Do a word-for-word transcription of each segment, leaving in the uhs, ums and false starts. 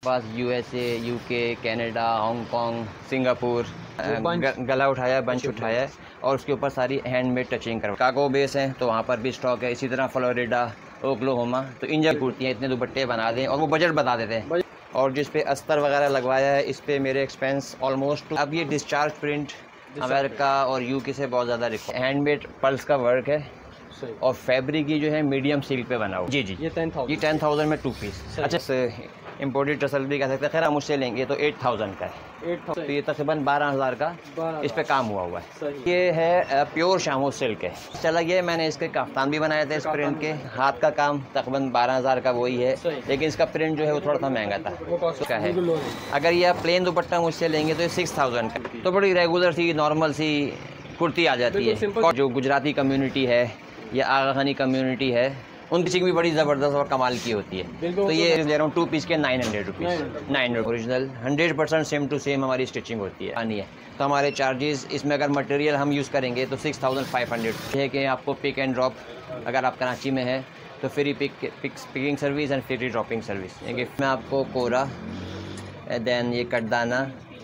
पास USA, UK, Canada, Hong Kong, Singapore, गला उठाया, bunch उठाया है और उसके ऊपर सारी हैंडमेड टचिंग करवा। शिकागो बेस है तो वहाँ पर भी स्टॉक है। इसी तरह फ्लोरिडा, ओक्लाहोमा, तो इन जगह कुर्तियाँ इतने दुपट्टे बना दें और वो बजट बता देते हैं। और जिस पे अस्तर वगैरह लगवाया है इस पे मेरे एक्सपेंस ऑलमोस्ट, अब ये डिस्चार्ज प्रिंट अमेरिका और यूके से बहुत ज़्यादा रिक्वा। हैंडमेड पल्स का वर्क है और फैब्रिक की जो है मीडियम सिल्क पे बना हुआ। जी जी ये टेन थाउजेंड ये टेन थाउजेंड में टू पीस। अच्छा इम्पोर्टेड टसल भी कह सकते हैं। खैर हम मुझसे लेंगे तो एट थाउजेंड का है। एट तो ये तकरीबन बारह हज़ार का इस पे काम हुआ हुआ है। ये है प्योर शामो सिल्क है। चला गया मैंने इसके कफ्तान भी बनाए थे इस प्रिंट के। हाथ का काम तकरीबन बारह हज़ार का वही है, लेकिन इसका प्रिंट जो है वो थोड़ा सा महंगा था उसका है। अगर ये आप प्लेन दुपट्टा मुझसे लेंगे तो ये सिक्स थाउजेंड का, तो बड़ी रेगुलर सी नॉर्मल सी कुर्ती आ जाती है। जो गुजराती कम्युनिटी है या आगा खानी कम्युनिटी है उनकी चिंग भी बड़ी ज़बरदस्त और कमाल की होती है। तो ये ले रहा हूँ टू पीस के nine hundred rupees nine original hundred percent same to same हमारी स्टिचिंग होती है आनी है। तो हमारे चार्जेस इसमें अगर मटेरियल हम यूज़ करेंगे तो सिक्स थाउजेंड फाइव हंड्रेड है कि आपको पिक एंड ड्रॉप अगर आप कराची में है तो free pick pick picking service and free dropping service. मैं आपको कोरा दैन ये कटदाना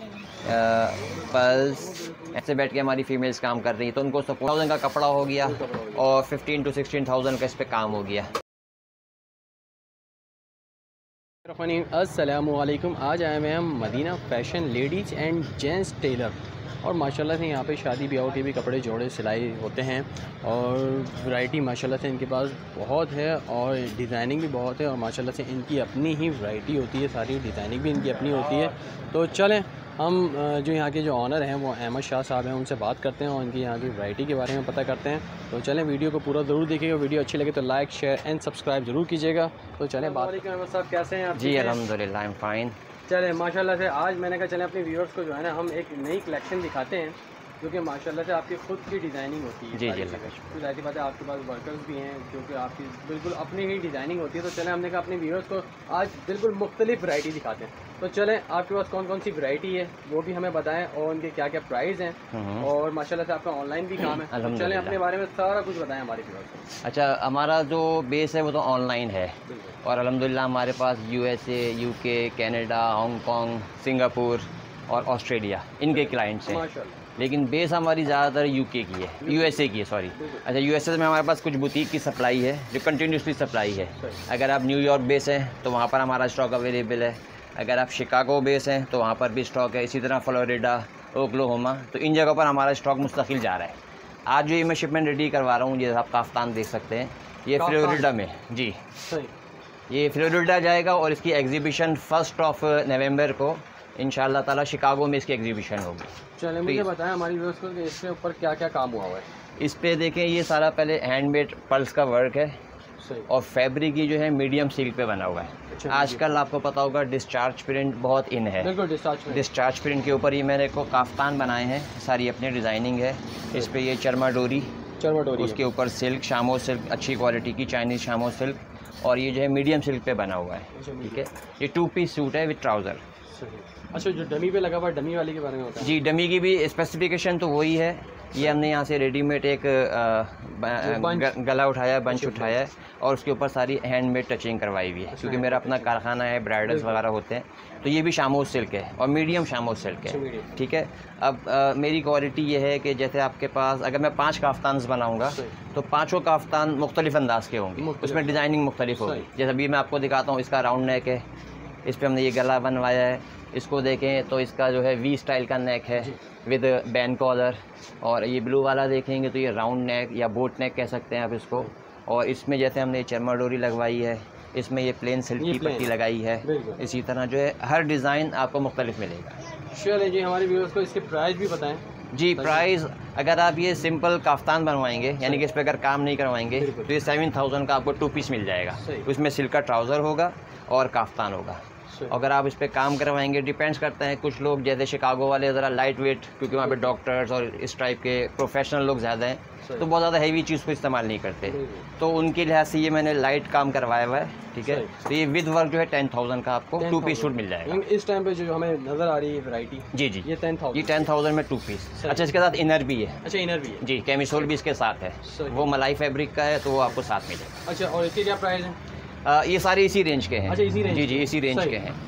पल्स ऐसे बैठ के हमारी फीमेल्स काम कर रही है तो उनको सपोर्ट थाउजेंड का कपड़ा हो गया और फिफ्टीन टू सिक्सटीन थाउजेंड का इस पे काम हो गया। अस्सलामुअलैकुम। आज आए हुए हम Madina fashion ladies and gents tailor और माशाल्लाह से यहाँ पे शादी ब्याह के भी कपड़े जोड़े सिलाई होते हैं और वैरायटी माशाल्लाह से इनके पास बहुत है और डिज़ाइनिंग भी बहुत है और माशाल्लाह से इनकी अपनी ही वैरायटी होती है, सारी डिज़ाइनिंग भी इनकी अपनी होती है। तो चलें हम जो यहाँ के जो ऑनर हैं वो अहमद शाह साहब हैं, उनसे बात करते हैं और उनकी यहाँ की वैरायटी के बारे में पता करते हैं। तो चलें वीडियो को पूरा ज़रूर देखिएगा, वीडियो अच्छी लगे तो लाइक शेयर एंड सब्सक्राइब ज़रूर कीजिएगा। तो चलें बात। अहमद साहब कैसे हैं आप? जी अल्हम्दुलिल्लाह आई एम फाइन। चलें माशाल्लाह से आज मैंने कहा चलें अपने व्यूअर्स को जो है ना हम एक नई कलेक्शन दिखाते हैं क्योंकि माशाल्लाह से आपकी ख़ुद की डिज़ाइनिंग होती है। जी जी तो जाहिर बात है आपके पास वर्कर्स भी हैं जो कि आपकी बिल्कुल अपनी ही डिज़ाइनिंग होती है। तो चलें हमने कहा अपने व्यूअर्स को आज बिल्कुल मुख्तलिफ वैरायटी दिखाते हैं। तो चलें आपके पास कौन कौन सी वैरायटी है वो भी हमें बताएं और उनके क्या क्या प्राइस हैं और माशाल्लाह से आपका ऑनलाइन भी काम है। तो चलें अपने बारे में सारा कुछ बताएं हमारे व्यूअर्स को। अच्छा हमारा जो बेस है वो तो ऑनलाइन है और अल्हम्दुलिल्लाह हमारे पास USA, UK, Canada, Hong Kong, Singapore और ऑस्ट्रेलिया इनके क्लाइंट्स हैं, लेकिन बेस हमारी ज़्यादातर यूके की है, यूएसए की है सॉरी। अच्छा यूएसए में हमारे पास कुछ बुटीक की सप्लाई है जो कंटिन्यूसली सप्लाई है। अगर आप न्यूयॉर्क बेस हैं तो वहाँ पर हमारा स्टॉक अवेलेबल है। अगर आप शिकागो बेस हैं तो वहाँ पर भी स्टॉक है। इसी तरह फ्लोरिडा, ओक्लाहोमा, तो इन जगहों पर हमारा स्टॉक मुस्तकिल जा रहा है। आज जो ये मैं शिपमेंट रेडी करवा रहा हूँ ये आप काफ्तान देख सकते हैं, ये फ्लोरिडा में जी ये फ्लोरिडा जाएगा और इसकी एग्जीबिशन फर्स्ट ऑफ नवंबर को इंशाल्लाह ताला शिकागो में इसकी एग्जीबिशन होगी। चलिए मुझे बताएं हमारी व्यूअर्स को कि इसके ऊपर क्या क्या काम हुआ हुआ है। इस पे देखें ये सारा पहले हैंडमेड पल्स का वर्क है और फैब्रिक की जो है मीडियम सिल्क पे बना हुआ है। अच्छा, आजकल आपको पता होगा डिस्चार्ज प्रिंट बहुत इन है। बिल्कुल डिस्चार्ज प्रिंट। डिस्चार्ज प्रिंट के ऊपर ये मैंने को काफ्तान बनाए हैं, सारी अपनी डिज़ाइनिंग है। इस पे ये चरमा डोरी चरमा डोरी उसके ऊपर सिल्क शामो सिल्क अच्छी क्वालिटी की चाइनीज़ शामो सिल्क और ये जो है मीडियम सिल्क पे बना हुआ है। ठीक है ये टू पीस सूट है विद ट्राउज़र। अच्छा जो डमी पे लगा हुआ डमी वाले के बारे में होता है? जी डमी की भी स्पेसिफिकेशन तो वही है। ये हमने यहाँ से रेडीमेड एक आ, गला उठाया, बंच उठाया है और उसके ऊपर सारी हैंडमेड टचिंग करवाई हुई है क्योंकि मेरा अपना कारखाना है, ब्राइडल्स वगैरह होते हैं। तो ये भी शामोज सिल्क है और मीडियम शामोज सिल्क है। ठीक है अब आ, मेरी क्वालिटी ये है कि जैसे आपके पास अगर मैं पाँच काफ्तान बनाऊँगा तो पाँचों काफ्तान मुख्तलिफ अंदाज के होंगे, उसमें डिज़ाइनिंग मुख्तलिफ होगी। जैसे अभी मैं आपको दिखाता हूँ, इसका राउंड नेक है, इस पर हमने ये गला बनवाया है। इसको देखें तो इसका जो है वी स्टाइल का नेक है विद बैन कॉलर और ये ब्लू वाला देखेंगे तो ये राउंड नेक या बोट नेक कह सकते हैं आप इसको। और इसमें जैसे हमने चरमा डोरी लगवाई है, इसमें ये प्लेन सिल्क की पट्टी लगाई है। इसी तरह जो है हर डिज़ाइन आपको मुख्तलिफ मिलेगा। चलिए जी हमारे व्यूअर्स को इसके प्राइस भी बताएं। जी प्राइस अगर आप ये सिंपल काफ्तान बनवाएंगे यानी कि इस पर अगर काम नहीं करवाएंगे तो ये सेवन थाउजेंड का आपको टू पीस मिल जाएगा। उसमें सिल्क का ट्राउज़र होगा और काफ्तान होगा। अगर आप इस पर काम करवाएंगे डिपेंड्स करते हैं, कुछ लोग जैसे शिकागो वाले ज़रा लाइट वेट क्योंकि वहाँ पे डॉक्टर्स और इस टाइप के प्रोफेशनल लोग ज़्यादा हैं तो बहुत ज़्यादा हैवी चीज़ को इस्तेमाल नहीं करते, तो उनके लिहाज से ये मैंने लाइट काम करवाया हुआ है। ठीक है तो ये विद वर्क जो है टेन थाउजेंड का आपको टू पीस सूट मिल जाएगा। इस टाइम पे जो हमें नज़र आ रही है वैरायटी जी जी ये टेन थाउजेंड ये टेन थाउजेंड में टू पीस। अच्छा इसके साथ इनर भी है। अच्छा इनर भी है जी, कैमिसोल भी इसके साथ है, वो मलाई फैब्रिक का है तो वो आपको साथ मिलेगा। अच्छा और इसके क्या प्राइस है? ये सारे इसी रेंज के हैं। अच्छा इसी रेंज? जी जी इसी रेंज के हैं।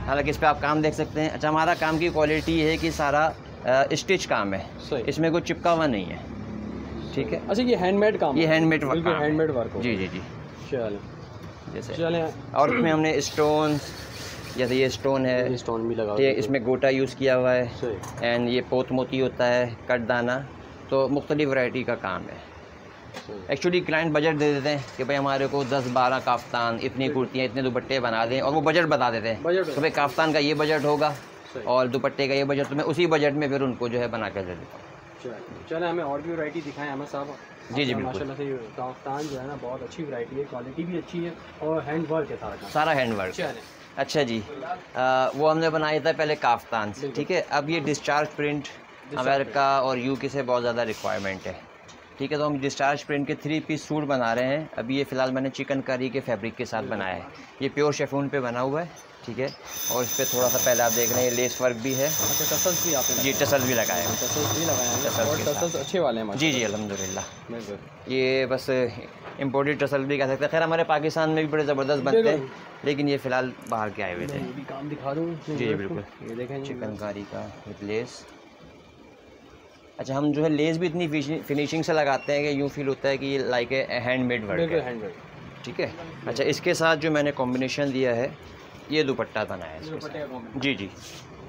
हालांकि इस पे आप काम देख सकते हैं। अच्छा, हमारा काम की क्वालिटी है कि सारा स्टिच काम है, इसमें कोई चिपका हुआ नहीं है, ठीक है। अच्छा, ये हैंडमेड काम, ये हैंडमेड वर्क, हैंडमेड वर्क हो। जी जी जी। चलो जैसे चले। और इसमें हमने स्टोन, जैसे ये स्टोन है, स्टोन भी लगा, ये इसमें गोटा यूज़ किया हुआ है, एंड ये पोत मोती होता है, कट दाना, तो मुख्तलिफ वैरायटी का काम है। एक्चुअली क्लाइंट बजट दे देते हैं कि भाई हमारे को दस बारह काफ्तान, इतनी कुर्तियाँ, इतने दुपट्टे बना दें, और वो बजट बता देते हैं तो भाई काफ्तान का ये बजट होगा और दुपट्टे का ये बजट, तो मैं उसी बजट में फिर उनको जो है बना कर दे देता हूँ। चले, हमें और भी वैरायटी दिखाएं अहमद साहब। जी जी, माशाल्लाह से काफ्तान जो है ना बहुत अच्छी वैरायटी है, क्वालिटी भी अच्छी है और हैंड वर्क है सारा, सारा हैंड वर्क। अच्छा जी, आ, वो हमने बनाया था पहले काफ्तान, ठीक है। अब ये डिस्चार्ज प्रिंट अमेरिका और यूके से बहुत ज़्यादा रिक्वायरमेंट है, ठीक है। तो हम डिस्चार्ज प्रिंट के थ्री पीस सूट बना रहे हैं। अभी ये फ़िलहाल मैंने चिकनकारी के फैब्रिक के साथ बनाया है, ये प्योर शेफून पे बना हुआ है, ठीक है। और इस पर थोड़ा सा पहले आप देख रहे हैं लेस वर्क भी है। अच्छा, टसल्स भी आपने? जी, टसल्स भी लगाए हैं, टसल्स भी लगाए हैं और टसल्स अच्छे वाले हैं। जी जी, अल्हम्दुलिल्लाह। ये बस इम्पोर्टेड टसल भी कह सकते हैं। खैर हमारे पाकिस्तान में भी बड़े ज़बरदस्त बनते हैं, लेकिन ये फ़िलहाल बाहर के आए हुए थे। भी काम दिखा दूँ? जी बिल्कुल, ये देखें चिकनकारी का विद लेस। अच्छा, हम जो है लेस भी इतनी फिनिशिंग से लगाते हैं कि यूँ फील होता है कि ये लाइक ए हैंडमेड वर्क है, ठीक है। अच्छा, इसके साथ जो मैंने कॉम्बिनेशन दिया है, ये दुपट्टा बनाया है इसके साथ। जी जी,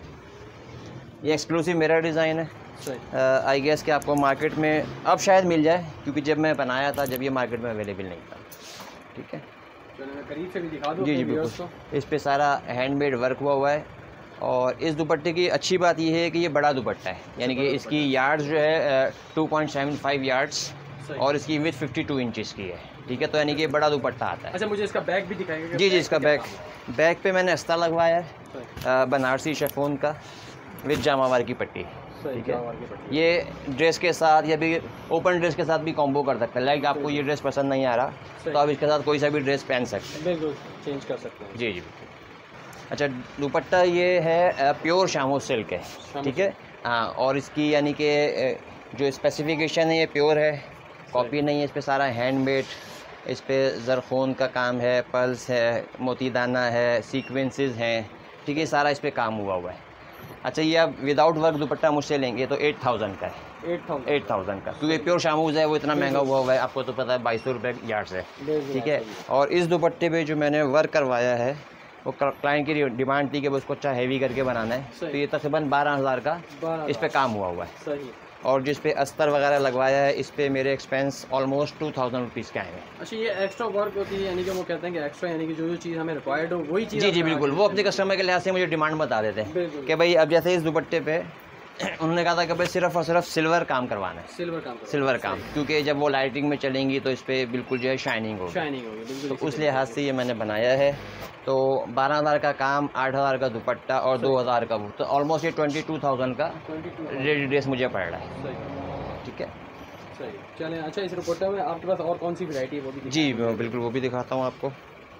ये एक्सक्लूसिव मेरा डिज़ाइन है। आई गेस कि आपको मार्केट में अब शायद मिल जाए, क्योंकि जब मैं बनाया था जब ये मार्केट में अवेलेबल नहीं था, ठीक है। मैं करीब से भी दिखा दूँ? जी जी बिल्कुल, इस पे सारा हैंडमेड वर्क हुआ हुआ है। और इस दुपट्टे की अच्छी बात यह है कि ये बड़ा दुपट्टा है, यानी कि इसकी यार्ड्स जो है two point seven five yards और इसकी विथ फिफ्टी टू इंचज़ की है, ठीक है। तो यानी कि बड़ा दुपट्टा आता है। अच्छा, मुझे इसका बैग भी दिखाएंगे? जी जी, इसका बैग बैग पे मैंने अस्ता लगवाया है बनारसी शेफून का विथ जामावार की पट्टी, ठीक है। ये ड्रेस के साथ या भी ओपन ड्रेस के साथ भी कॉम्बो कर सकते हैं। लाइक आपको ये ड्रेस पसंद नहीं आ रहा तो आप इसके साथ कोई सा भी ड्रेस पहन सकते हैं, बिल्कुल चेंज कर सकते हैं। जी जी बिल्कुल। अच्छा, दुपट्टा ये है प्योर शामो सिल्क है, ठीक है। हाँ, और इसकी यानी कि जो स्पेसिफिकेशन है ये प्योर है, कॉपी नहीं है। इस पर सारा हैंडमेड, इस पर ज़रख़ून का काम है, पल्स है, मोती दाना है, सीक्वेंसेस हैं, ठीक है। सारा इस पर काम हुआ हुआ है। अच्छा, ये आप विदाउट वर्क दुपट्टा मुझसे लेंगे तो एट थाउजेंड का है, एट थाउजेंड का, क्योंकि प्योर शामूज है वो इतना महंगा हुआ हुआ है, आपको तो पता है बाईस सौ रुपये यार्ड है, ठीक है। और इस दुपट्टे पे जो मैंने वर्क करवाया है वो क्लाइंट की डिमांड थी कि उसको अच्छा हैवी करके बनाना है, तो ये तकरीबन बारह हज़ार का इस पर काम हुआ हुआ है। और जिस पे अस्तर वगैरह लगवाया है इस पे मेरे expense almost two thousand rupees के आए हैं। अच्छा, ये एक्स्ट्रा वर्क होती है, यानी कि वो कहते हैं कि एक्स्ट्रा यानी कि जो जो चीज़ हमें रिक्वायर्ड हो वही चीज़? जी जी बिल्कुल, वो अपने कस्टमर के लिहाज से मुझे डिमांड बता देते हैं कि भाई अब जैसे इस दुपट्टे पे उन्होंने कहा था कि भाई सिर्फ और सिर्फ सिल्वर काम करवाना है, सिल्वर काम सिल्वर काम, क्योंकि जब वो लाइटिंग में चलेंगी तो इस पर बिल्कुल जो है शाइनिंग होगी, शाइनिंग होगी, तो उस लिहाज से ये मैंने बनाया है। तो बारह हज़ार का काम, आठ हज़ार का दुपट्टा और दो हज़ार का वो, तो ऑलमोस्ट ये ट्वेंटी टू थाउजेंड का रेडी ड्रेस मुझे पड़ रहा है, ठीक है। सही, चलें। अच्छा, इस दुपट्टे में आपके पास और कौन सी वैरायटी है वो भी? जी बिल्कुल, वो भी दिखाता हूँ आपको।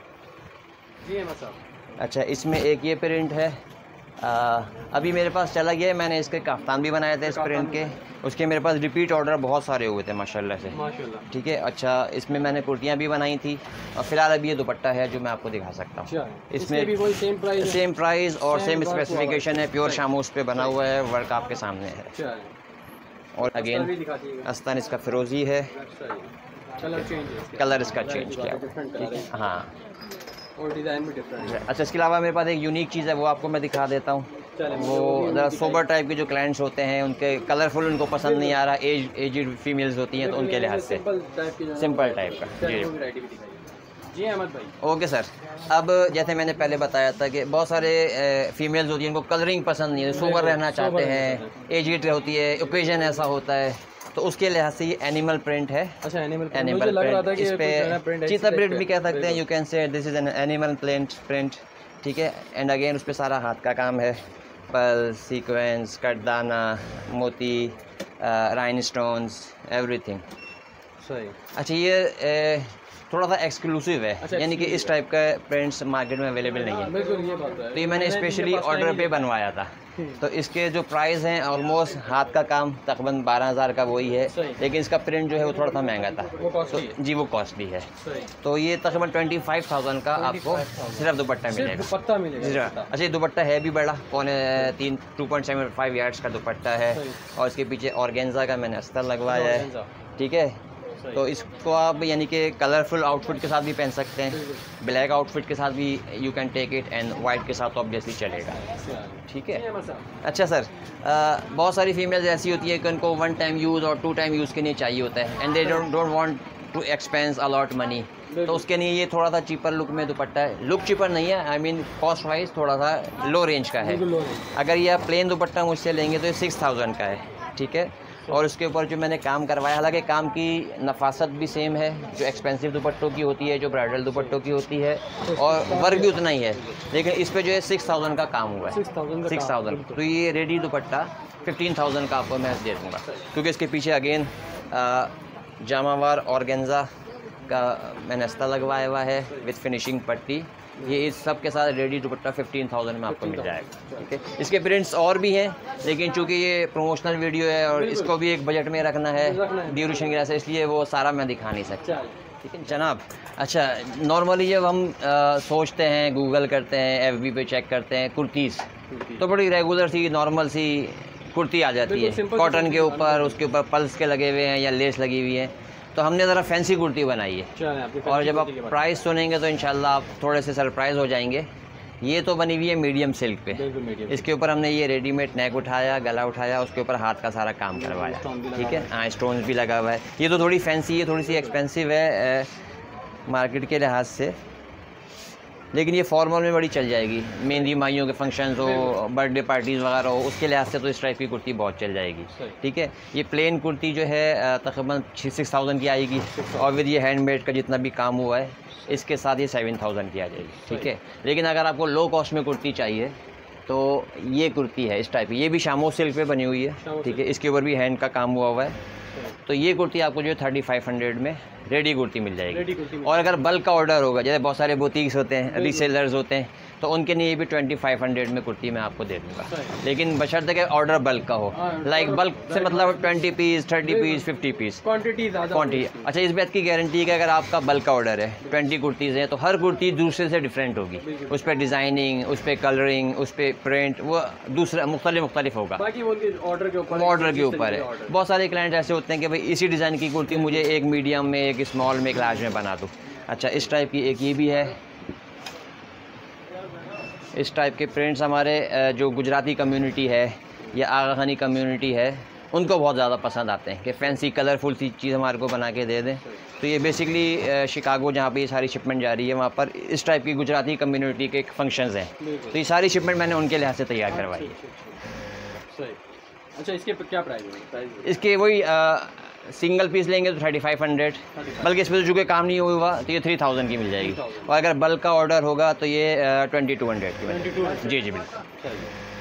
जी अहमद साहब। अच्छा, इसमें एक ये प्रिंट है, आ, अभी मेरे पास चला गया है, मैंने इसके काफ्तान भी बनाए थे इस प्रिंट के, उसके मेरे पास रिपीट ऑर्डर बहुत सारे हुए थे माशाल्लाह से, माशाल्लाह, ठीक है। अच्छा, इसमें मैंने कुर्तियाँ भी बनाई थी और फिलहाल अभी ये दुपट्टा है जो मैं आपको दिखा सकता हूँ। इसमें भी वही सेम प्राइस, सेम प्राइस और सेम स्पेसिफिकेशन है, प्योर शामूस पे बना हुआ है, वर्क आपके सामने है। और अगेन अस्तान इसका फिरोजी है, कलर इसका चेंज किया, ठीक है। हाँ, और डिज़ाइन भी डिफरेंट है। अच्छा, इसके अलावा मेरे पास एक यूनिक चीज़ है, वो आपको मैं दिखा देता हूँ। वो ज़रा सोबर टाइप के जो क्लाइंट्स होते हैं उनके कलरफुल उनको पसंद नहीं आ रहा, एज एजड फीमेल्स होती हैं तो उनके लिहाज से सिंपल टाइप का। जी जी अहमद भाई। Okay sir. अब जैसे मैंने पहले बताया था कि बहुत सारे फीमेल्स होती हैं उनको कलरिंग पसंद नहीं है, सोबर रहना चाहते हैं, एजड होती है, ओकेजन ऐसा होता है, तो उसके लिहाज से ये एनिमल प्रिंट है। अच्छा, एनिमल एनिमल प्रिंट, इस पे चीता प्रिंट भी कह सकते हैं, you can say this is an animal print print, ठीक है। एंड अगेन उस पर सारा हाथ का काम है, पल, सीक्वेंस, कटदाना, मोती, राइन स्टोन्स, एवरीथिंग। सही। अच्छा, ये थोड़ा सा एक्सक्लूसिव है, अच्छा, यानी कि इस टाइप का प्रिंट्स मार्केट में अवेलेबल नहीं है। बिल्कुल ये बात है। तो ये मैंने स्पेशली ऑर्डर पे बनवाया था। तो इसके जो प्राइस हैं ऑलमोस्ट हाथ का काम तकरीबन बारह हज़ार का वही है, लेकिन इसका प्रिंट जो है वो थोड़ा सा महंगा था। तो जी वो कॉस्टली है। तो ये तकरीबन ट्वेंटी फाइव थाउजेंड का आपको सिर्फ दुपट्टा मिलेगा। दुपट्टा मिलेगा। अच्छा ये दुपट्टा है भी बड़ा, पौने तीन two point seven five yards का दुपट्टा है और इसके पीछे ऑर्गेन्जा का मैंने अस्तर लगवाया है। ठीक है, तो इसको आप यानी कि कलरफुल आउटफिट के साथ भी पहन सकते हैं, ब्लैक आउटफिट के साथ भी you can take it, and white के साथ ऑब्वियसली चलेगा। ठीक है। अच्छा सर, आ, बहुत सारी फीमेल्स ऐसी होती है कि उनको वन टाइम यूज़ और टू टाइम यूज़ के लिए चाहिए होता है, and they don't don't want to expense a lot money. तो उसके लिए ये थोड़ा सा चीपर लुक में दुपट्टा है। लुक चीपर नहीं है, आई मीन कॉस्ट वाइज थोड़ा सा लो रेंज का है। अगर ये आप प्लेन दुपट्टा मुझसे लेंगे तो ये सिक्स थाउजेंड का है। ठीक है, और उसके ऊपर जो मैंने काम करवाया, हालांकि काम की नफासत भी सेम है जो एक्सपेंसिव दुपट्टों की होती है, जो ब्राइडल दुपट्टों की होती है, और वर्क भी उतना ही है, लेकिन इस पे जो है सिक्स थाउजेंड का काम हुआ है। सिक्स थाउजेंड तो ये रेडी दुपट्टा फिफ्टीन थाउजेंड का आपको मैं दे दूँगा, क्योंकि इसके पीछे अगेन जामावार ऑर्गेन्जा का मैंने अस्तर लगवाया हुआ है विद फिनिशिंग पट्टी। ये इस सब के साथ रेडी दुपट्टा फिफ्टीन थाउजेंड में आपको मिल जाएगा। ठीक है, इसके प्रिंट्स और भी हैं, लेकिन चूंकि ये प्रमोशनल वीडियो है और इसको भी एक बजट में रखना है ड्यूरेशन की वजह से, इसलिए वो सारा मैं दिखा नहीं सकता। ठीक है जनाब। अच्छा, नॉर्मली जब हम आ, सोचते हैं, गूगल करते हैं, एफ बी पे चेक करते हैं कुर्तीज़, तो बड़ी रेगुलर सी नॉर्मल सी कुर्ती आ जाती है कॉटन के ऊपर, उसके ऊपर पल्स के लगे हुए हैं या लेस लगी हुई है। तो हमने ज़रा फैंसी कुर्ती बनाई है, और जब आप प्राइस सुनेंगे तो इंशाल्लाह आप थोड़े से सरप्राइज़ हो जाएंगे। ये तो बनी हुई है मीडियम सिल्क पे, इसके ऊपर हमने ये रेडीमेड नेक उठाया, गला उठाया, उसके ऊपर हाथ का सारा काम करवाया। ठीक है, हाँ स्टोन्स भी लगा हुआ है। ये तो थोड़ी फैंसी है, थोड़ी सी एक्सपेंसिव है मार्केट के लिहाज से, लेकिन ये फॉर्मल में बड़ी चल जाएगी। मेहंदी माइयों के फंक्शंस हो, बर्थडे पार्टीज़ वगैरह हो, उसके लिहाज से तो इस टाइप की कुर्ती बहुत चल जाएगी। ठीक है, ये प्लेन कुर्ती जो है तकरीबन सिक्स थाउजेंड की आएगी, और विद ये हैंडमेड का जितना भी काम हुआ है इसके साथ ये सेवन थाउजेंड की आ जाएगी। ठीक है, लेकिन अगर आपको लो कॉस्ट में कुर्ती चाहिए तो ये कुर्ती है इस टाइप की, ये भी शामो सिल्क पे बनी हुई है। ठीक है, इसके ऊपर भी हैंड का काम हुआ हुआ है। तो ये कुर्ती आपको जो है थर्टी फाइव हंड्रेड में रेडी कुर्ती मिल जाएगी। और अगर बल्क का ऑर्डर होगा, जैसे बहुत सारे बुटीक्स होते हैं, रीसेलर्स होते हैं, तो उनके लिए भी ट्वेंटी फाइव हंड्रेड में कुर्ती मैं आपको दे दूँगा, लेकिन बशर्ते कि ऑर्डर बल्क का हो। लाइक बल्क से मतलब twenty piece, thirty piece, fifty piece, quantity ज़्यादा क्वान्टिटी। अच्छा, इस बात की गारंटी है कि अगर आपका बल्क का ऑर्डर है, ट्वेंटी कुर्तीज़ हैं, तो हर कुर्ती दूसरे से डिफरेंट होगी। उस पर डिज़ाइनिंग, उस पर कलरिंग, उस पर प्रिंट, वो दूसरा मुख्तलिफ मुख्तलिफ होगा। बाकी वो ऑर्डर के ऊपर ऑर्डर के ऊपर है। बहुत सारे क्लाइंट ऐसे होते हैं कि भाई इसी डिज़ाइन की कुर्ती मुझे एक मीडियम में, एक स्मॉल में, एक लार्ज में बना दो। अच्छा, इस टाइप की एक ये भी है। इस टाइप के प्रिंट्स हमारे जो गुजराती कम्युनिटी है या आगा खानी कम्युनिटी है, उनको बहुत ज़्यादा पसंद आते हैं कि फैंसी कलरफुल सी चीज़ हमारे को बना के दे दें। तो ये बेसिकली शिकागो जहाँ पे ये सारी शिपमेंट जा रही है, वहाँ पर इस टाइप की गुजराती कम्युनिटी के फंक्शंस हैं, तो ये सारी शिपमेंट मैंने उनके लिहाज से तैयार करवाई है। अच्छा, इसके क्या प्राइस है? इसके वही सिंगल पीस लेंगे तो थर्टी फाइव हंड्रेड, बल्कि इसमें चूँकि काम नहीं हुआ तो ये थ्री थाउजेंड की मिल जाएगी, और अगर बल्क का ऑर्डर होगा तो ये ट्वेंटी टू हंड्रेड की मिल जाएगी। जी जी बिल्कुल।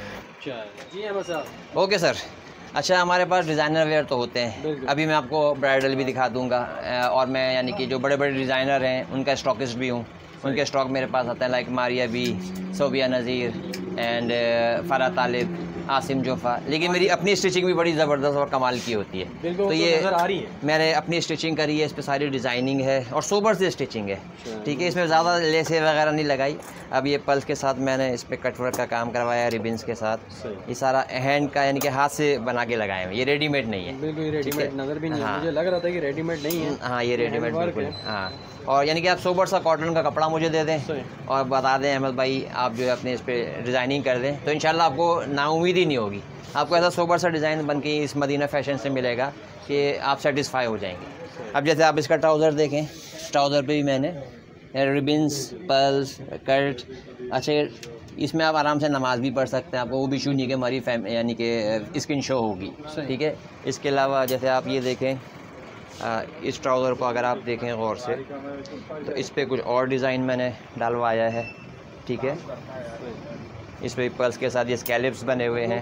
जी ओके सर। अच्छा, हमारे पास डिज़ाइनर वेयर तो होते हैं, अभी मैं आपको ब्राइडल भी दिखा दूंगा, और मैं यानी कि जो बड़े बड़े डिज़ाइनर हैं उनका स्टॉकिस्ट भी हूँ। उनके स्टॉक मेरे पास आता है, like Maria B, Sobia Nazir and Farah Talib, Asim Jofa. लेकिन मेरी अपनी स्टिचिंग भी बड़ी ज़बरदस्त और कमाल की होती है। तो ये आ रही है, मैंने अपनी स्टिचिंग करी है, इस पर सारी डिज़ाइनिंग है और सोबर से स्टिचिंग है। ठीक है, इसमें ज़्यादा लेसें वगैरह नहीं लगाई। अब ये पल्स के साथ मैंने इस पर कटवर्क का काम करवाया, रिबन्स के साथ। ये सारा हैंड का यानी कि हाथ से बना के लगाए हैं, ये रेडीमेड नहीं है। बिल्कुल रेडीमेड नज़र भी नहीं है, मुझे लग रहा था कि रेडीमेड नहीं है। हाँ, ये रेडीमेड बिल्कुल। हाँ, और यानी कि आप सोबर सा कॉटन का कपड़ा मुझे दे दें और बता दें अहमद भाई आप जो है अपने इस पर डिज़ाइनिंग कर दें, तो इंशाल्लाह आपको नाउम्मीद ही नहीं होगी। आपको ऐसा सोबर सा डिज़ाइन बन के इस मदीना फैशन से मिलेगा कि आप सेटिस्फाई हो जाएंगे। अब जैसे आप इसका ट्राउज़र देखें, ट्राउज़र पे भी मैंने रिबन्स, पर्ल्स, कट। अच्छा, इसमें आप आराम से नमाज़ भी पढ़ सकते हैं, आपको वो भी शू नहीं कि हमारी फैम यानी कि स्किन शो होगी। ठीक है, इसके अलावा जैसे आप ये देखें, आ, इस ट्राउज़र को अगर आप देखें गौर से, तो इस पर कुछ और डिज़ाइन मैंने डलवाया है। ठीक है, इस पर पर्ल्स के साथ ये स्कैलिप्स बने हुए हैं।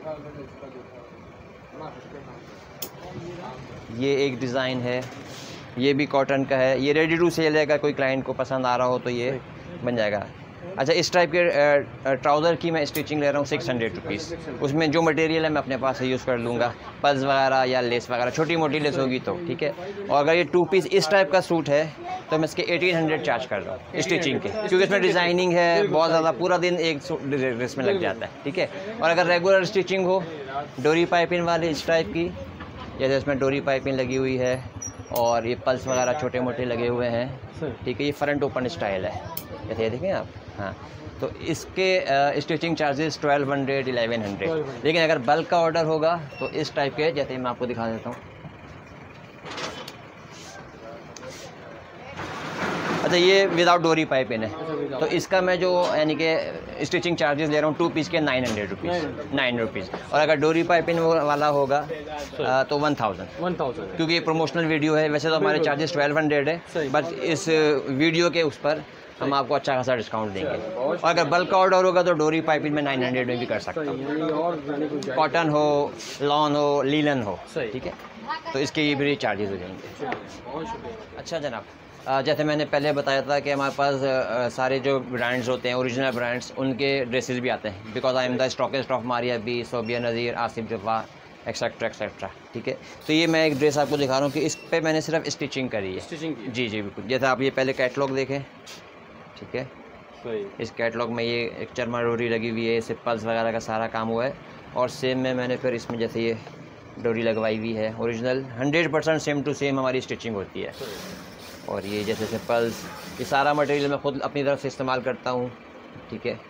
ये एक डिज़ाइन है, ये भी कॉटन का है, ये रेडी टू सेल है, अगर कोई क्लाइंट को पसंद आ रहा हो तो ये बन जाएगा। अच्छा, इस टाइप के ट्राउज़र की मैं स्टिचिंग ले रहा हूँ सिक्स हंड्रेड रुपीज़। उसमें जो मटेरियल है मैं अपने पास से यूज़ कर लूँगा, पल्स वगैरह या लेस वगैरह, छोटी मोटी लेस होगी तो ठीक है। और अगर ये टू पीस इस टाइप का सूट है तो मैं इसके एटीन हंड्रेड चार्ज कर रहा हूँ स्टिचिंग के, क्योंकि इसमें डिज़ाइनिंग है बहुत ज़्यादा, पूरा दिन एक ड्रेस में लग जाता है, ठीक है। और अगर रेगुलर स्टिचिंग हो डोरी पाइपिंग वाली इस टाइप की, जैसे इसमें डोरी पाइपिंग लगी हुई है और ये पल्स वगैरह छोटे मोटे लगे हुए हैं, ठीक है। ये फ्रंट ओपन स्टाइल है, जैसे ये देखें आप, हाँ। तो इसके stitching charges twelve hundred eleven hundred, लेकिन अगर बल्क का ऑर्डर होगा तो इस टाइप के, जैसे मैं आपको दिखा देता हूँ। अच्छा, ये विदाउट डोरी पाइपिंग है, तो इसका मैं जो यानी कि स्टिचिंग चार्जेस ले रहा हूँ टू पीस के nine hundred rupees nine rupees और अगर डोरी पाइपिंग वाला होगा तो वन थाउजेंड वन थाउजेंड क्योंकि ये प्रमोशनल वीडियो है। वैसे तो हमारे चार्जेस ट्वेल्व हंड्रेड है, बट इस वीडियो के उस पर हम आपको अच्छा खासा डिस्काउंट देंगे। और अगर बल्क का ऑर्डर होगा तो डोरी पाइपिंग में नाइन हंड्रेड में भी कर सकता हूँ, कॉटन हो, लॉन हो, लीलन हो, ठीक है। तो इसके ये भी चार्जेस हो जाएंगे। अच्छा जनाब, जैसे मैंने पहले बताया था कि हमारे पास सारे जो ब्रांड्स होते हैं ओरिजिनल ब्रांड्स, उनके ड्रेसेस भी आते हैं, because I am the stockist of Maria B, Sobia Nazir, Asif Jofa, etcetera etcetera, ठीक है। तो ये मैं एक ड्रेस आपको दिखा रहा हूँ कि इस पे मैंने सिर्फ स्टिचिंग करी है, स्टिचिंग की। जी जी बिल्कुल, जैसे आप ये पहले कैटलॉग देखें, ठीक है। इस कैटलॉग में ये एक चरमा डोरी लगी हुई है, इससे पल्स वगैरह का सारा काम हुआ है। और सेम में मैंने फिर इसमें जैसे ये डोरी लगवाई हुई है, original hundred percent same to same हमारी स्टिचिंग होती है। और ये जैसे से पल्स, ये सारा मटेरियल मैं खुद अपनी तरफ से इस्तेमाल करता हूँ, ठीक है।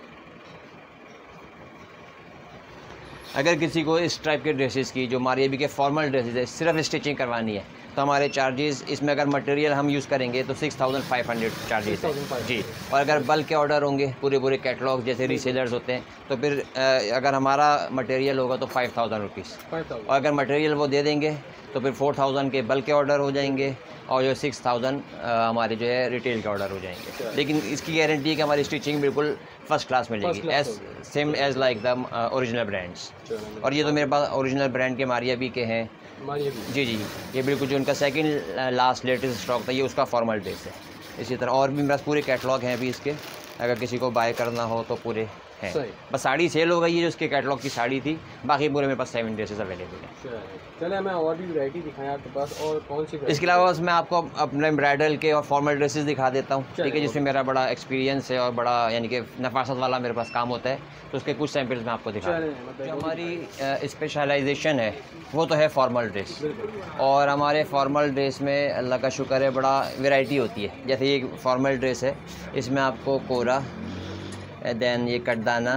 अगर किसी को इस टाइप के ड्रेसेस की, जो मारिया बी के फॉर्मल ड्रेसेस है, सिर्फ स्टिचिंग करवानी है तो हमारे चार्जेस इसमें, अगर मटेरियल हम यूज़ करेंगे तो six thousand five hundred charges है जी। और अगर बल्क के ऑर्डर होंगे, पूरे पूरे कैटलॉग जैसे रीसेलर्स होते हैं, तो फिर अगर हमारा मटेरियल होगा तो फाइव थाउजेंड रुपीज़, और अगर मटेरियल वो दे देंगे तो फिर फोर थाउजेंड के बल्क के ऑर्डर हो जाएंगे और जो सिक्स थाउजेंड हमारे जो है रिटेल के ऑर्डर हो जाएंगे। लेकिन इसकी गारंटी है कि हमारी स्टिचिंग बिल्कुल फर्स्ट क्लास मिलेगी, as same as like the original brands. और ये तो मेरे पास ओरिजिनल ब्रांड के मारिया बी के हैं जी जी, ये बिल्कुल जो उनका सेकंड लास्ट लेटेस्ट स्टॉक था, ये उसका फॉर्मल ड्रेस है। इसी तरह और भी मेरे पास पूरे कैटलॉग हैं अभी इसके, अगर किसी को बाय करना हो तो पूरे हैं। बस साड़ी सेल हो गई है जो उसके कैटलॉग की साड़ी थी, बाकी पूरे मेरे पास सेवन ड्रेसेस अवेलेबल हैं। चले मैं और भी वैरायटी दिखाएं आपके पास, और कौन सी? इसके अलावा मैं आपको अपने ब्राइडल के और फॉर्मल ड्रेसेस दिखा देता हूँ, ठीक है, जिसमें मेरा बड़ा एक्सपीरियंस है और बड़ा यानी कि नफासत वाला मेरे पास काम होता है, तो उसके कुछ सैंपल्स मैं आपको दिखा दूँ। जो हमारी स्पेशलाइजेशन है वो तो है फॉर्मल ड्रेस, और हमारे फॉर्मल ड्रेस में अल्लाह का शुक्र है बड़ा वैरायटी होती है। जैसे ये फॉर्मल ड्रेस है, इसमें आपको कोरा, दैन ये कटदाना,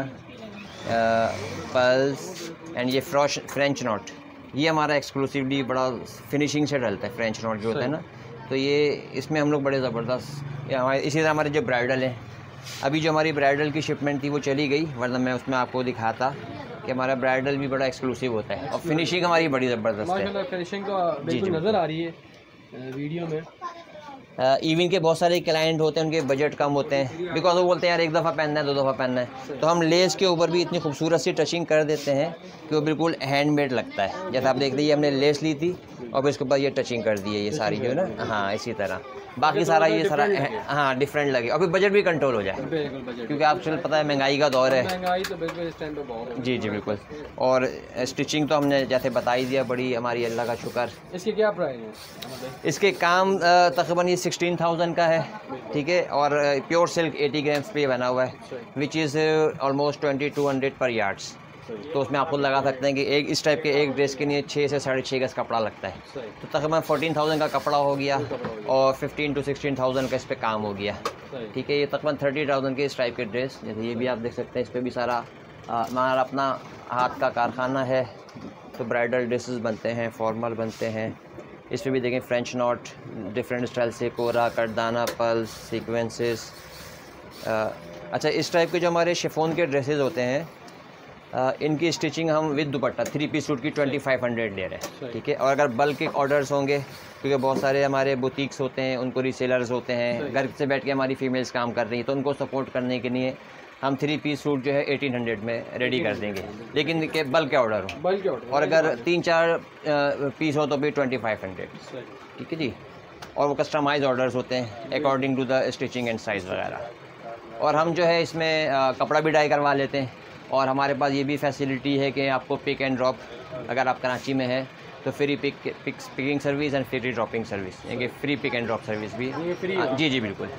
पल्स एंड ये फ्रॉश फ्रेंच नॉट, ये हमारा एक्सक्लूसिवली बड़ा फिनिशिंग से डलता है, फ्रेंच नॉट जो होता है ना, तो ये इसमें हम लोग बड़े ज़बरदस्त। हमारे इसी तरह हमारे जो ब्राइडल हैं, अभी जो हमारी ब्राइडल की शिपमेंट थी वो चली गई, वरना मैं उसमें आपको दिखाता कि हमारा ब्राइडल भी बड़ा एक्सक्लूसिव होता है और फिनिशिंग हमारी बड़ी ज़बरदस्त है। फिनिशिंग तो बिल्कुल नज़र आ रही है वीडियो में। इवन के बहुत सारे क्लाइंट होते हैं, उनके बजट कम होते हैं, बिकॉज वो बोलते हैं यार एक दफ़ा पहनना है, दो दफ़ा पहनना है, तो हम लेस के ऊपर भी इतनी खूबसूरत सी टचिंग कर देते हैं कि वो बिल्कुल हैंडमेड लगता है। जैसे आप देख लीजिए, हमने लेस ली थी और फिर उसके ऊपर ये टचिंग कर दी है, ये सारी जो है ना, हाँ इसी तरह बाकी सारा ये सारा हाँ डिफरेंट लगे, और फिर बजट भी कंट्रोल हो जाए, क्योंकि आपको पता है महंगाई का दौर है। महंगाई तो बिल्कुल इस टाइम पे बहुत है। जी जी बिल्कुल। और स्टिचिंग तो हमने जैसे बता ही दिया, बड़ी हमारी अल्लाह का शुक्र। इसके क्या प्राइस है? इसके काम तकरीबन ये सिक्सटीन थाउजेंड का है, ठीक है, और प्योर सिल्क एटी ग्राम्स पे बना हुआ है, which is almost twenty two hundred per yards. तो उसमें आप खुद लगा सकते हैं कि एक इस टाइप के एक ड्रेस के लिए छः से साढ़े छः गज कपड़ा लगता है, तो तकरीबन फोर्टीन थाउजेंड का कपड़ा हो गया और फिफ्टीन टू सिक्सटीन थाउजेंड का इस पर काम हो गया, ठीक है। ये तकरीबन थर्टी थाउजेंड के इस टाइप के ड्रेस, जैसे ये भी आप देख सकते हैं, इस पर भी सारा हमारा अपना हाथ का कारखाना है, तो ब्राइडल ड्रेसेस बनते हैं, फॉर्मल बनते हैं। इस पर भी देखें फ्रेंच नॉट, डिफरेंट स्टाइल से कोरा, कटदाना, पल्स, सीक्वेंसेस। अच्छा, इस टाइप के जो हमारे शिफॉन के ड्रेसेस होते हैं, आ, इनकी स्टिचिंग हम with dupatta three piece suit की ट्वेंटी फाइव हंड्रेड ले रहे हैं, ठीक है। और अगर बल्क के ऑर्डर्स होंगे, क्योंकि बहुत सारे हमारे बुटीक्स होते हैं, उनको रीसेलर्स होते हैं, घर से बैठ के हमारी फीमेल्स काम कर रही हैं, तो उनको सपोर्ट करने के लिए हम थ्री पीस सूट जो है एटीन हंड्रेड में रेडी कर देंगे, लेकिन के बल्क के ऑर्डर हो, बल्क के ऑर्डर, और अगर तीन चार पीस हो तो भी ट्वेंटी फाइव हंड्रेड, ठीक है जी। और वो कस्टमाइज ऑर्डर्स होते हैं according to the stitching and size वगैरह। और हम जो है इसमें आ, कपड़ा भी डाई करवा लेते हैं, और हमारे पास ये भी फैसिलिटी है कि आपको पिक एंड ड्रॉप, अगर आप कराची में है तो free pick pick picking service and free dropping service, यानी free pick and drop service भी फ्री। जी जी बिल्कुल।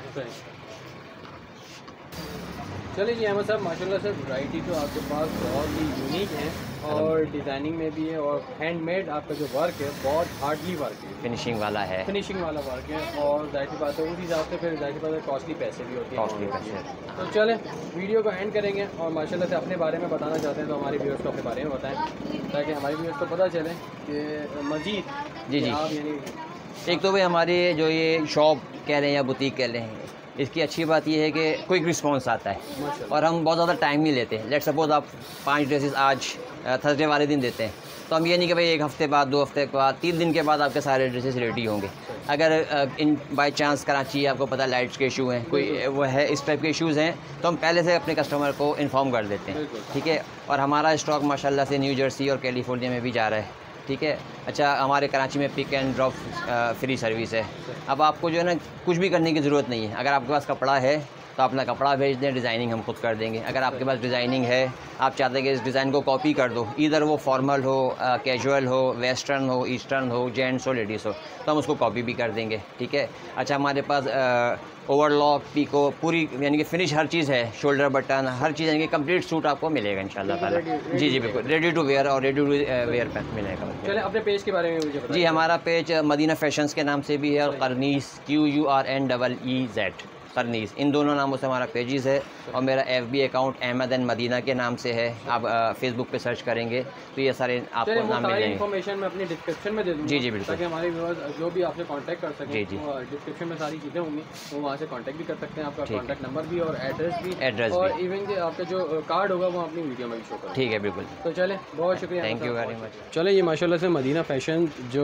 चलिए जी अहमद साहब, माशाल्लाह से वैरायटी तो आपके पास बहुत ही यूनिक है, और डिज़ाइनिंग में भी है, और हैंडमेड आपका जो वर्क है बहुत हार्डली वर्क है, फिनिशिंग वाला है, फिनिशिंग वाला वर्क है, और जाहिर सी बात है उस हिसाब से फिर जाहिर सी बात है कॉस्टली पैसे भी होते हैं, कॉस्टली पैसे। तो चलें वीडियो को एंड करेंगे, और माशाल्लाह से अपने बारे में बताना चाहते हैं तो हमारे व्यूअर्स को अपने बारे में बताएं, ताकि हमारे व्यूअर्स को पता चले कि मज़ीद जी जी आप यानी एक तो भाई हमारी जो ये शॉप कह रहे हैं या बुटीक कह रहे हैं, इसकी अच्छी बात यह है कि क्विक रिस्पांस आता है, और हम बहुत ज़्यादा टाइम नहीं लेते। लेट सपोज आप पांच ड्रेसेस आज थर्सडे वाले दिन देते हैं, तो हम ये नहीं कि भाई एक हफ़्ते बाद, दो हफ्ते के बाद, तीन दिन के बाद आपके सारे ड्रेसेस रेडी होंगे। अगर इन बाई चांस कराची आपको पता लाइट्स के इशू हैं, कोई वो है इस टाइप के इश्यूज़ हैं, तो हम पहले से अपने कस्टमर को इन्फॉर्म कर देते हैं, ठीक है। और हमारा स्टॉक माशाल्लाह से न्यू जर्सी और कैलिफोर्निया में भी जा रहा है, ठीक है। अच्छा, हमारे कराची में pick and drop free service है। अब आपको जो है ना कुछ भी करने की ज़रूरत नहीं है, अगर आपके पास कपड़ा है तो अपना कपड़ा भेज दें, डिज़ाइनिंग हम खुद कर देंगे। अगर आपके पास डिज़ाइनिंग है, आप चाहते हैं कि इस डिज़ाइन को कॉपी कर दो, इधर वो फॉर्मल हो, कैजुअल हो, वेस्टर्न हो, ईस्टर्न हो, जेंट्स हो, लेडीज़ हो, तो हम उसको कॉपी भी कर देंगे, ठीक है। अच्छा, हमारे पास ओवरलॉक, पीको, पूरी यानी कि फिनिश हर चीज़ है, शोल्डर बटन, हर चीज़ यानी कि कंप्लीट सूट आपको मिलेगा इंशाल्लाह ताला। जी जी बिल्कुल, रेडी टू वेयर और रेडी टू वेयर पे मिलेगा। चलिए अपने पेज के बारे में मुझे बताइए। जी, हमारा पेज मदीना फैशंस के नाम से भी है, और Qurneez, Q U R N double E Z, Qurneez, इन दोनों नामों से हमारा पेजेस है। और मेरा F B account Ahmad and Madina के नाम से है, आप फेसबुक पे सर्च करेंगे तो ये सारे आपको नाम मिलेंगे। इन्फॉर्मेशन मैं अपनी डिस्क्रिप्शन में दे दूँगा। जी जी बिल्कुल, ताकि हमारे व्यूअर्स जो भी आपसे कांटेक्ट कर सकें। जी जी, डिस्क्रिप्शन में सारी चीज़ें होंगी, वो वहाँ से कांटेक्ट भी कर सकते हैं, आपका कांटेक्ट नंबर भी और एड्रेस भी, एड्रेस और इवन कि आपका जो कार्ड होगा वो अपनी वीडियो में भी शो करें। ठीक है बिल्कुल। तो चले, बहुत शुक्रिया, थैंक यू वेरी मच। चले, ये माशाल्लाह से मदीना फैशन जो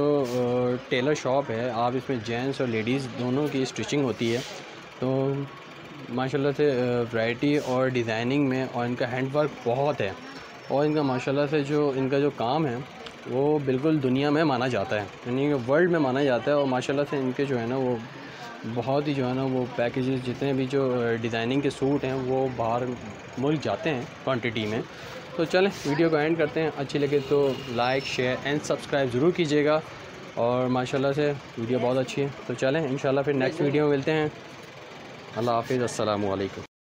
टेलर शॉप है, आप इसमें जेंट्स और लेडीज़ दोनों की स्टिचिंग होती है, तो माशाल्लाह से वैरायटी और डिज़ाइनिंग में, और इनका हैंडवर्क बहुत है, और इनका माशाल्लाह से जो इनका जो काम है वो बिल्कुल दुनिया में माना जाता है, यानी कि वर्ल्ड में माना जाता है। और माशाल्लाह से इनके जो है ना वो बहुत ही जो है ना वो पैकेजेस, जितने भी जो डिज़ाइनिंग के सूट हैं वो बाहर मुल्क जाते हैं क्वांटिटी में। तो चलें वीडियो को एंड करते हैं, अच्छी लगे तो लाइक, शेयर एंड सब्सक्राइब ज़रूर कीजिएगा, और माशाल्लाह से वीडियो बहुत अच्छी है। तो चलें इंशाल्लाह फिर नेक्स्ट वीडियो में मिलते हैं। अल्लाह हाफ़िज़, अस्सलामु अलैकुम।